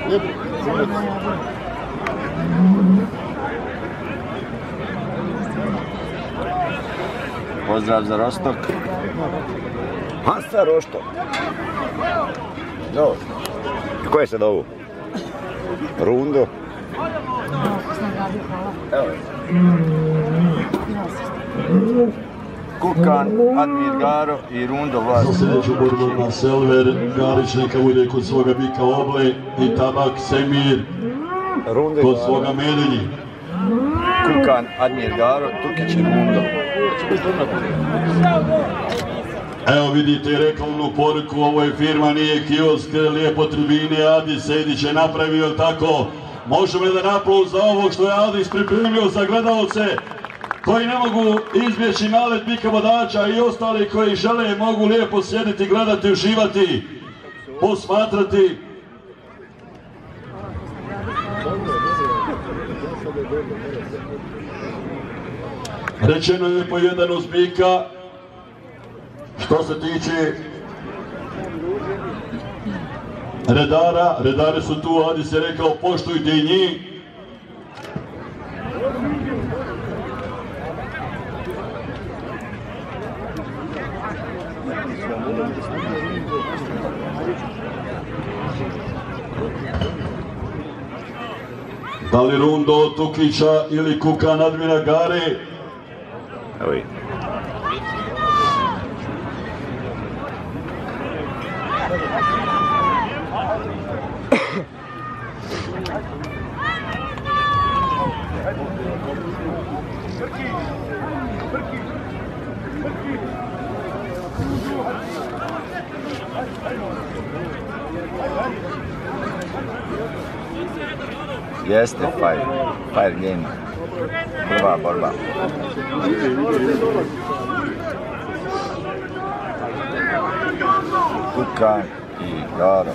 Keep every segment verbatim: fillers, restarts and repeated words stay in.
Pozdrav za Rostok. Masa Rostok. Dobro. Ko je sad ovo? Rundo. Evo je. Kukan, Admir Garo i Rundo vlast. Za sljedeću borbu na Selver, Garić neka bude kod svoga bika Oble i Tabak Semir kod svoga Medinji. Kukan, Admir Garo, Tukić i Rundo. Evo vidite reklamnu poruku, ovo je firma, nije kiosk, lijepo tribine, Adis Sejdića je napravio tako. Možemo jedan aplauz za ovo što je Adis pripremio za gledalce koji ne mogu izbjeći nalet bika vodača i ostali koji žele mogu lijepo sjediti, gledati, uživati, posmatrati. Rečeno je po jedan uz bika. Što se tiče redara, redari su tu, Adis je rekao poštujte i njih. Da li Rundo od Tukića ili Kukan Admira Gare? Evo i. Jeste, fire, fire game. Prva borba. Kukan i Garo.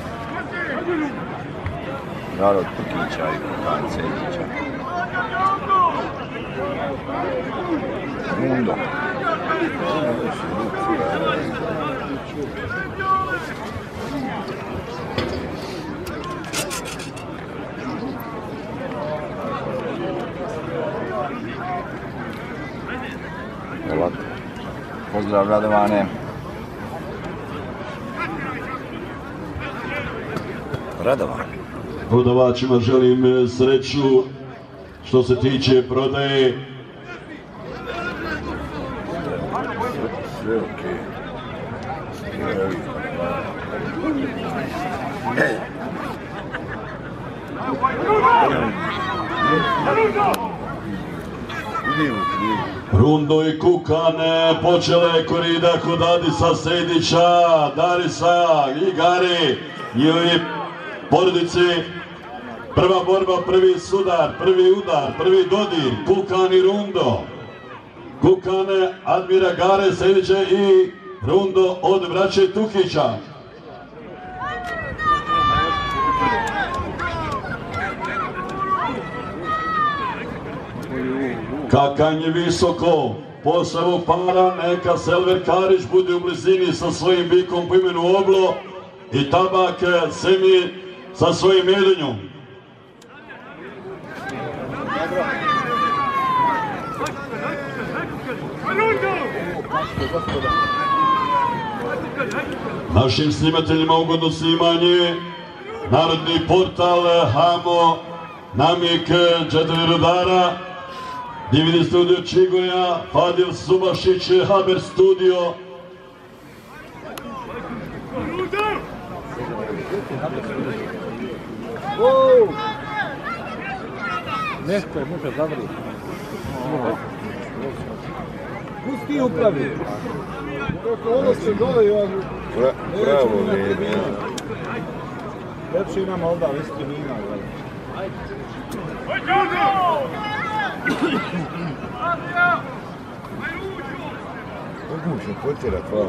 Garo od Tukića i Kukan Sejdića. Rundo. Pozdrav Radovane. Radovan. Prodavačima želim sreću što se tiče prodaje. Sve okej. Rundo i Kukan počele korida kod Adisa Sejdića, Darisa i Gare, njihove porodice. Prva borba, prvi sudar, prvi udar, prvi dodir, Kukan i Rundo. Kukan Admira Gare Sejdića i Rundo od braće Tukića. Kakanje visoko, posle ovog para neka Selver Karić bude u blizini sa svojim bikom po imenu Oblo i Tabak Semir sa svojim Medinjom. Našim snimateljima ugodno snimanje, narodni portal Hamo, Namik, četiri rudara, D V D studio Čigoja, Fadil Subašić, Haber studio. Nešto je može zavriti. Pusti upravi. Ono se dole i ovdje. Bravo, vrijeme. Lepše imamo ovdje, ali isti nima. Odmučno potjerat, hvala.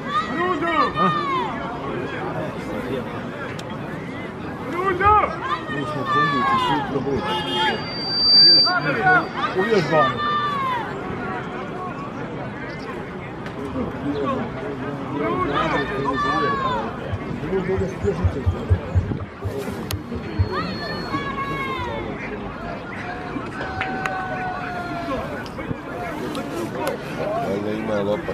Mi smo puniti, svi probudi. Uvježbani.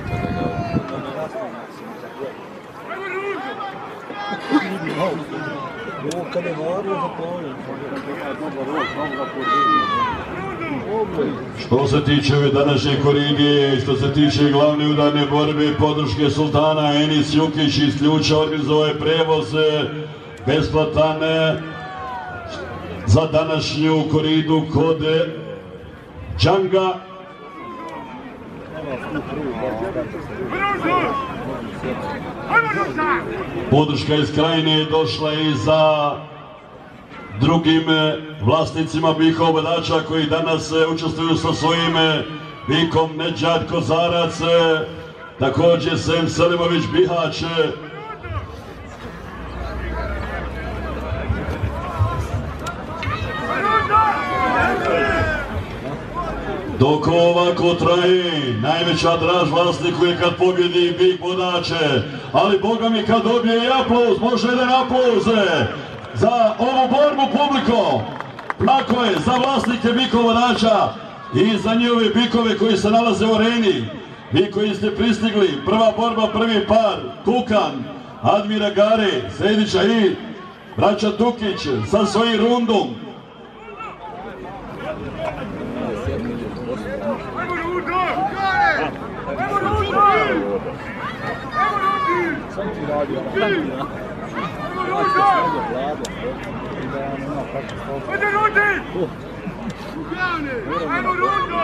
Što se tiče ove današnje korigije, što se tiče glavne udarne borbe, podrške sultana, Enis Tukić iz Ključa organizovao je prevoz besplatan za današnju koridu kod Džanga. Podrška iz Krajine je došla i za drugim vlasnicima bikova obadača koji danas učestvuju sa svojim bikom Nedžad Kozarac, također Sem Selimović Bihać. Dok ovako traje, najveća draž vlasniku je kad pobjedi bik vodače, ali boga mi kad dobije i aplauz, može jedan aplauz za ovu borbu publiko. Tako je, za vlasnike bikova vodača i za njihove bikove koji se nalaze u areni. Vi koji ste pristigli, prva borba, prvi par, Kukan, Admira Gare, Sejdića i braća Tukić sa svojim Rundom. Ajde Rundi! Ajmo Rundo!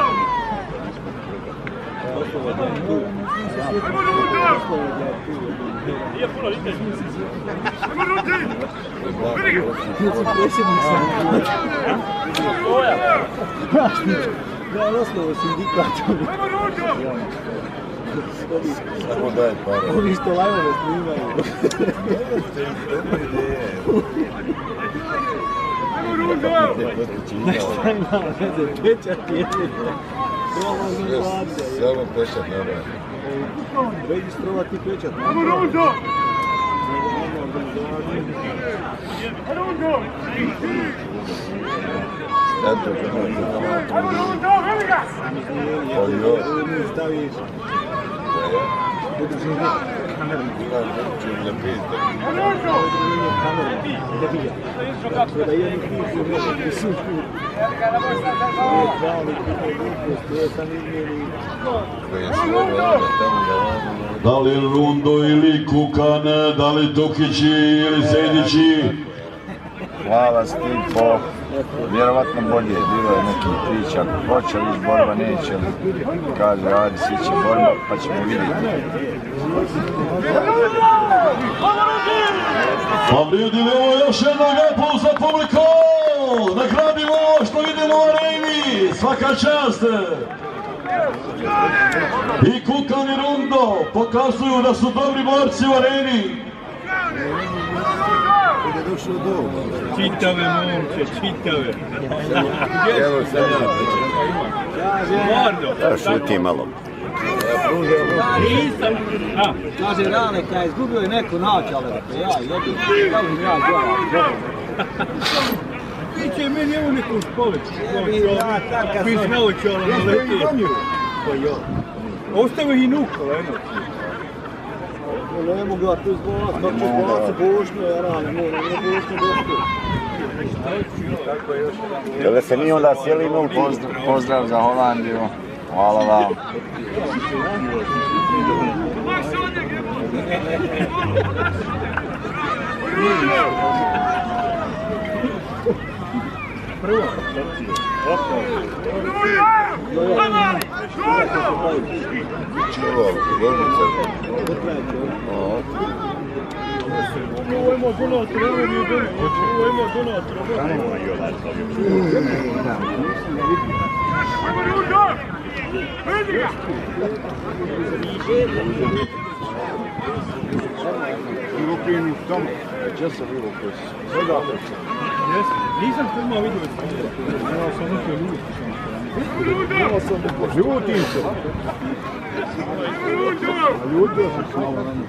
Ajmo Rundo! Nije puno lite. Ajmo Rundi! Vidi ga! Ja osnovu sindikatom. Ajmo Rundo! Samo daj pare. Ovi što lajove snimaju. Dobre ideje. Ajmo Rundo! Šta ima veze, pečat je. Samo pečat nema. Registrovati pečat. Ajmo Rundo! Ajmo Rundo! Ajmo Rundo, veli ga! Ojo. Staviš. Budeš ne kameru. Čim ne pizda. Ajmo Rundo! Tako da jednu pisu ne pisušku. Je pravni kupu, je sam izmjeri. Da li Rundo ili Kukan, da li Tukići ili Sejdići? Hvala Stipo, vjerovatno bolje, bilo je nekih priča, hoće li borba, neće li, kaže ajde svi će borba, pa ćemo vidjeti. Pa vrijedi li ovo još jednog aplauza publiko? Nagradimo ovo što vidimo u areni, svaka čast! I Kukan i Rundo pokazuju da su dobri borci u areni. Čitave momče, čitave. Evo sam ja. Da, šuti malo. Nisam. Kaže Rane, kada je izgubio je neko naočale, dakle ja jedu, kao mi ja gledam. Biće meni evo nekom spoveću. Mi s naočalom leti. Ostavi i nukala, eno. Ne mogu ja tu izbolati, kako ću izbolati se Bošnjo, ja Rane, moram, ne Bošnjo došli. Jel da se mi onda sjeli nul pozdrav za Holandiju, hvala vam. Prvo. Čuo, Gornica. Ovo ima donator, ovo nije donator. Ovo ima donator. Bilo prijenu tamo, gdje se bilo koji su? Sada se. Nisam to imao vidio sam. Imao sam neke ljudi što sam. Imao sam neko životim se. A ljudio sam s malo na njih.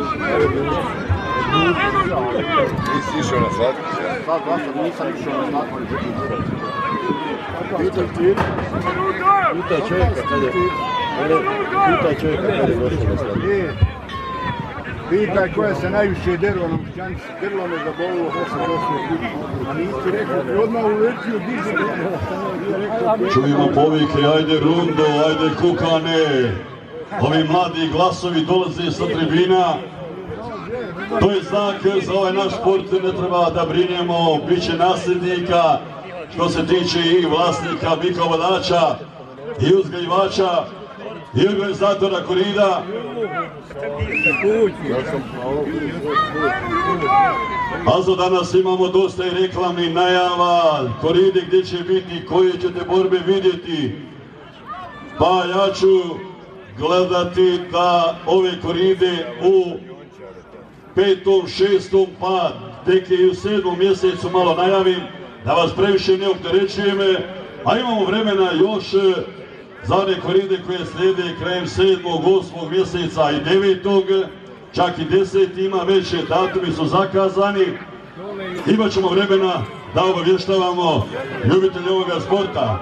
Nisi išao na slatku? Sad ja sam nisam išao na slatku. Pitaj ti. Pitaj čovjeka kad je. Pitaj čovjeka kada je došao da slavi. Pitaj koja se najviše derva na Ušćanici. Grlo me zabolilo, kada sam došao. A nisi rekao, ti odmah uletio diži. Čujemo povike, ajde Rundo, ajde Kukane. Ovi mladi glasovi dolaze sa tribina. To je znak za ovaj naš sport, ne treba da brinemo, bit će nasljednika što se tiče i vlasnika, bikovodača, i uzgajivača, i organizatora korida. A za danas imamo dosta i reklamnih najava, koride gdje će biti, koje ćete borbe vidjeti. Pa ja ću gledati da ove koride u petom, šestom, pa tek i u sedmom mjesecu malo najavim, da vas previše ne opterećujem, a imamo vremena još za one koride koje slijede krajem sedmog, osmog mjeseca i devetog, čak i deset ima već, datumi su zakazani. Imat ćemo vremena da obavještavamo ljubitelji ovoga sporta.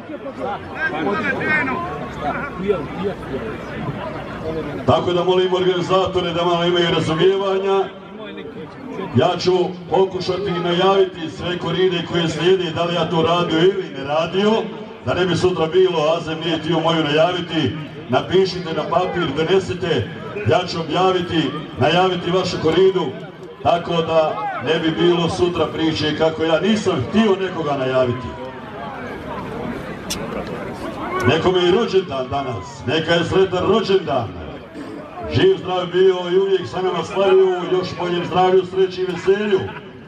Tako da molim organizatore da malo imaju razumijevanja. Ja ću pokušati najaviti sve koride koje slijede, da li ja to radio ili ne radio, da ne bi sutra bilo, Azem nije htio moju najaviti. Napišite na papir, donesite, ja ću objaviti, najaviti vašu koridu, tako da ne bi bilo sutra priče kako ja nisam htio nekoga najaviti. Nekome je rođendan danas, neka je sretan rođendan. Živ, zdrav bio i uvijek sa nama slavio, još boljem zdravlju, sreći i veselju.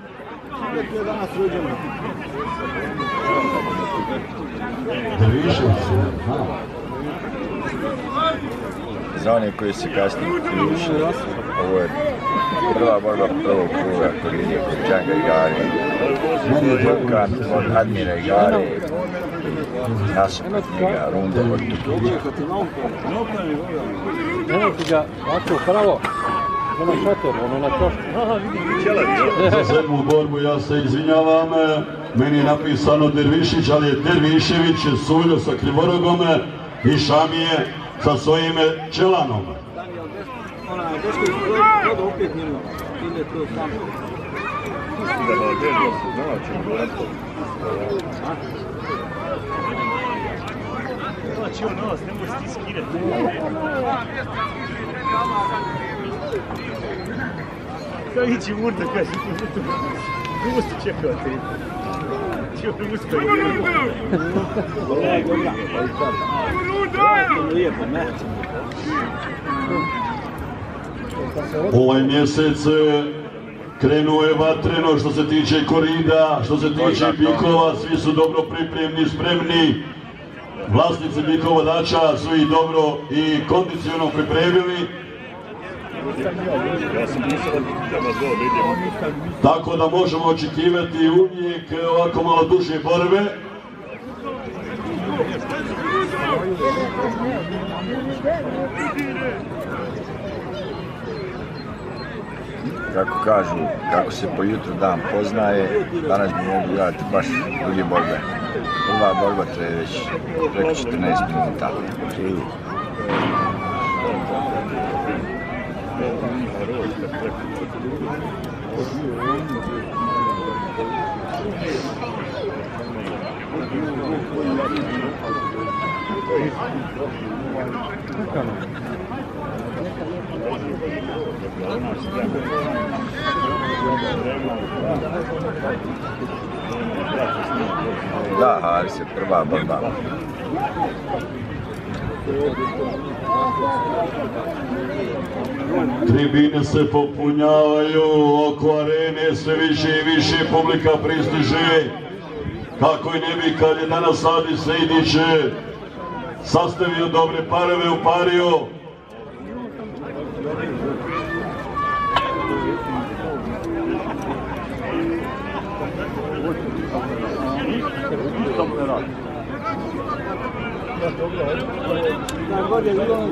Za one koji se kasnije uključili, ovo je prva borba prvog kruga koride kod Džanga i Gari. Kukan od Admira i Gari, nasuprot njega Rundo od Tukića. Evo ti ga, ovako, pravo. Ono šator, ono na čošku. Za sedmu borbu ja se izvinjavam, meni je napisano Dervišić, ali je Dervišević, Suljo sa Krivorogom i Šamije sa svojim Čelanom. Ona je došla iz voda opet njima, ide to samo. Znači on nas, ne možeš ti skidati. Kao ići urda, kaže ti urda. Gusto čekati. Čeo gusto je. Lijepo, mehče. Ovaj mjesec krenuo je vatreno što se tiče korida, što se tiče bikova, svi su dobro pripremni, spremni. Vlasnici bikovodača su ih dobro i kondicionalno pripremili. Tako da možemo očekivati uvijek ovako malo duže borbe. Kako kažu, kako se po jutru dan poznaje, danas bi mogli gledati baš druge borbe. Prva borba traje već preko četrnaest minuta. Da, ali se prva borba. Tribine se popunjavaju, oko arene sve više i više publika pristiže. Kako i ne bi kad je danas Adisa Sejdić sastavio dobre pareve, upario.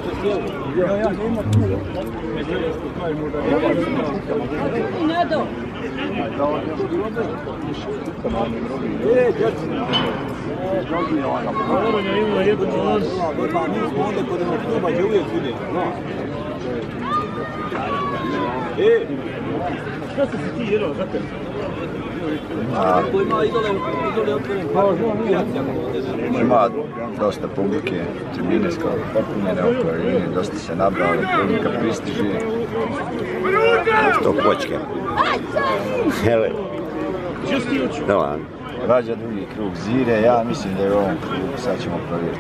Nado. Ima jedan on. Pa mi smo onda kod jednog kluba gdje uvijek ide. E, Šta si si ti jedao, zakaj? ko ima idole otvoren Ima dosta publike, tribine skoro popunjene oko arene, dosta se nabrali, publika pristiži. Što počke? Hele. Što si ti učio? Da vam. Rađa drugi krug Zire, ja mislim da je u ovom krugu, sad ćemo provjeriti.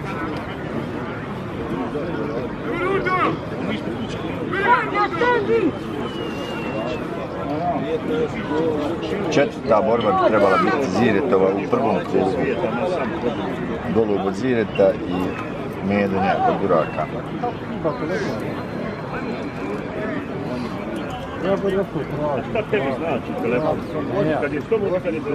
Četvrta borba bi trebala biti Ziretova u prvom krugu. Golub od Zireta i Medonja od Buraka. Šta tebi znači, Kaleba? Kad je s tobom, kad je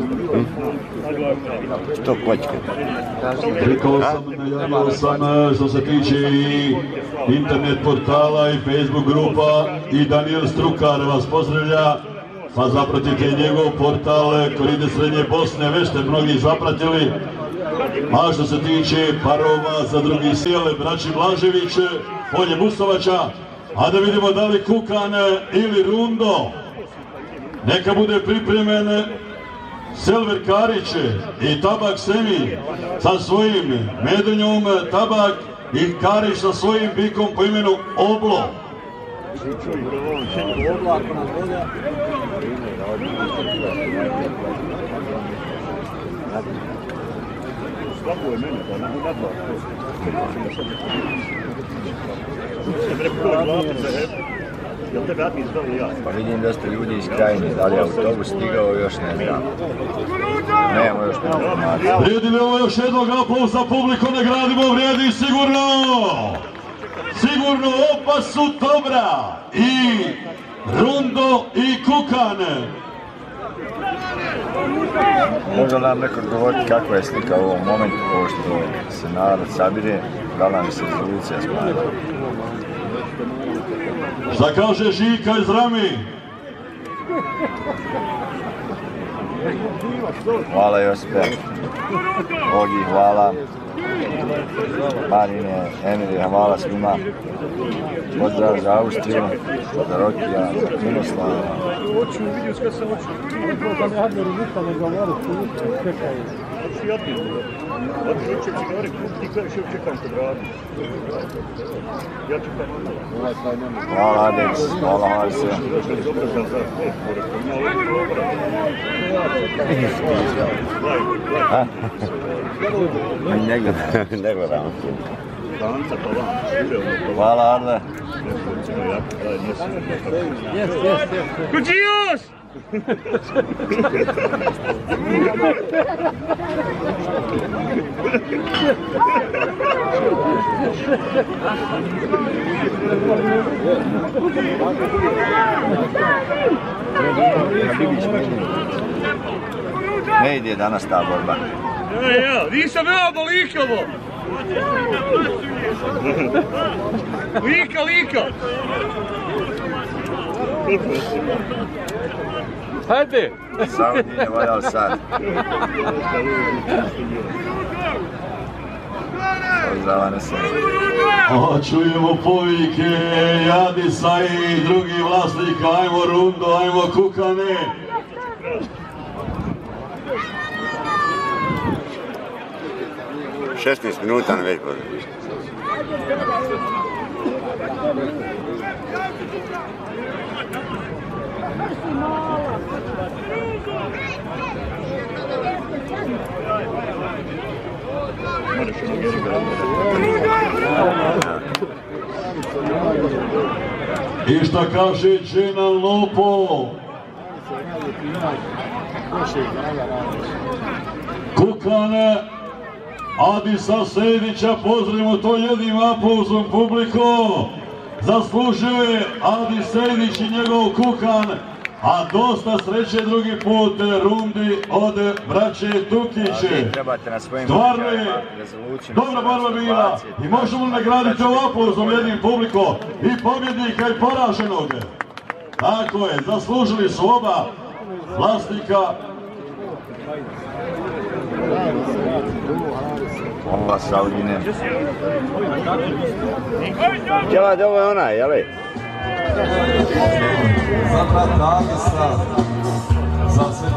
Što počke? Rekao sam, najavio sam što se tiče i internet portala i Facebook grupa i Daniel Strukar vas pozdravlja. Pa zapratite njegov portal Koride Srednje Bosne, već ste mnogi zapratili. A što se tiče parova za drugi sjele, braći Blažević, polje Busovača, a da vidimo da li Kukan ili Rundo. Neka bude pripremen Selver Karić i Tabak Semi sa svojim Medonjom, Tabak i Karić sa svojim bikom po imenu Oblo. Slabo je mene, da ne nadla. Jel te vrati izvali ja? Pa vidim da ste ljudi iz Krajine, da li je autobus stigao, još ne znam. Nemamo još ne informacije. Vrijedi li ovo još jednog aplausa publiku, ne gradimo, vrijedi sigurno! Sigurno oba su dobra i Rundo i Kukan. Može li nam neko govoriti kakva je slika u ovom momentu, ovo što se narod sabire, da li nam se rezolucija smatra? Šta kaže Žika iz Rami? Hvala Josipe, Ogi, hvala, Marine, Emilija, hvala svima. Pozdrav za Austriju, za Rokija, Miroslava. Hoću, vidio kada sam hoću. Da ne Adler ništa ne govori, čekaj. Hoću i Adler. Adler hoće cigare, ti gledaš, ja čekam kod radi. Ja čekam. Hvala Adeks, hvala Marse. Ne gledam. Ne gledam. Hvala Arle. Kuđijos! Ne ide danas ta borba. Ja, ja, nisam ja bolikovo! Lika, lika! Hajde! Saudi ne valjal sad. Pozdrava se. A čujemo povike Adisa i drugi vlasnika, ajmo Rundo, ajmo Kukane. šesnaest minuta na već bude. I šta kaže Dženal Lopo? Kukane, Adisa Sejdića, pozdravimo to jednim aplauzom publiku. Zaslužuje Adis Sejdić i njegov Kukan, a dosta sreće drugi put Rundi od braće Tukiće. Stvarno je dobra borba bila i možemo nagraditi ovo aplauzom jednim publikom i pobjednika i poraženog. Tako je, zaslužili su oba vlasnika. Ova Saudine. Čela, ovo je ona, jeli? Za brata Adisa, za